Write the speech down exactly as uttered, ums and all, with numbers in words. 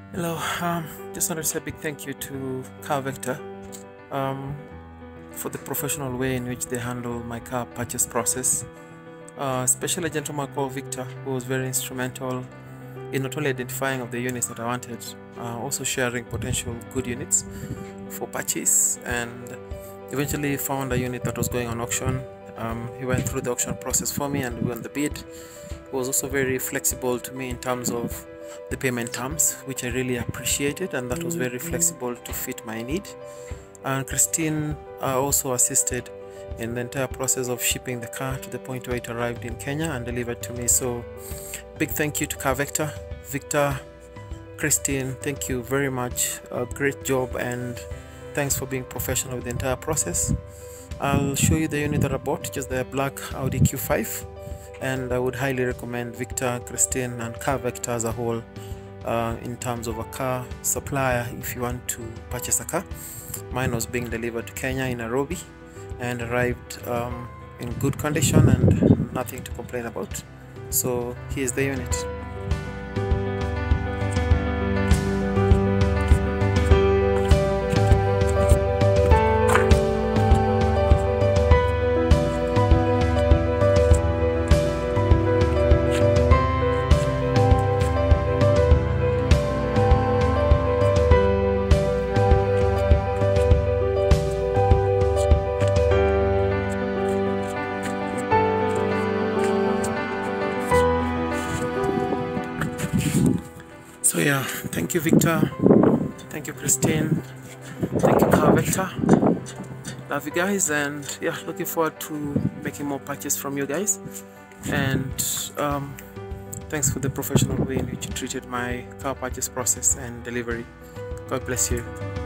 Hello, um, just wanted to say a big thank you to Car Vector um, for the professional way in which they handle my car purchase process. Uh, especially a gentleman called Victor, who was very instrumental in not only identifying of the units that I wanted, uh, also sharing potential good units for purchase, and eventually found a unit that was going on auction. Um, he went through the auction process for me and we won the bid. He was also very flexible to me in terms of the payment terms, which I really appreciated, and that was very flexible to fit my need. And Christine uh, also assisted in the entire process of shipping the car to the point where it arrived in Kenya and delivered to me. So big thank you to Car Vector, Victor, Christine, thank you very much. A great job, and thanks for being professional with the entire process. I'll show you the unit that I bought, which is the black Audi Q five, and I would highly recommend Victor, Christine and Car Vector as a whole uh, in terms of a car supplier if you want to purchase a car. Mine was being delivered to Kenya in Nairobi and arrived um, in good condition and nothing to complain about. So here's the unit. So yeah, thank you Victor, thank you Christine, thank you Car Vector. Love you guys, and yeah, looking forward to making more purchases from you guys. And um, thanks for the professional way in which you treated my car purchase process and delivery. God bless you.